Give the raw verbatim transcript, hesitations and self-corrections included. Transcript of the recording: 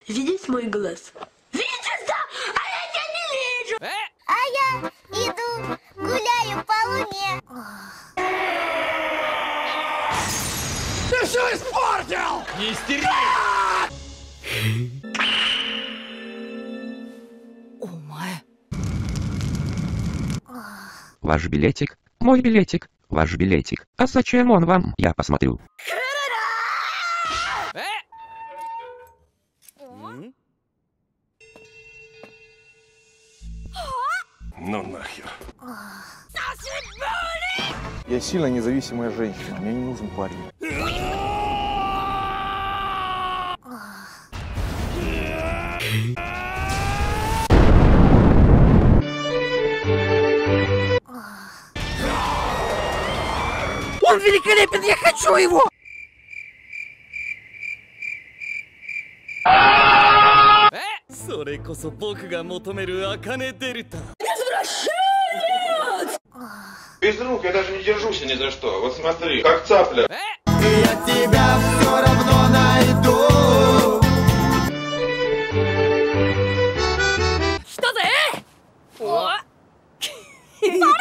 видеть мой глаз? Видишь, да? А я тебя не вижу! А я иду, гуляю по луне. Ты все испортил! Не истери! Ваш билетик, мой билетик, ваш билетик. А зачем он вам? Я посмотрю. Ну нахер. Я сильно независимая женщина, мне не нужен парень. Он великолепен, я хочу его! Без рук я даже не держусь ни за что. Вот смотри, как цапля. Я тебя все равно найду. Что за... Э? О!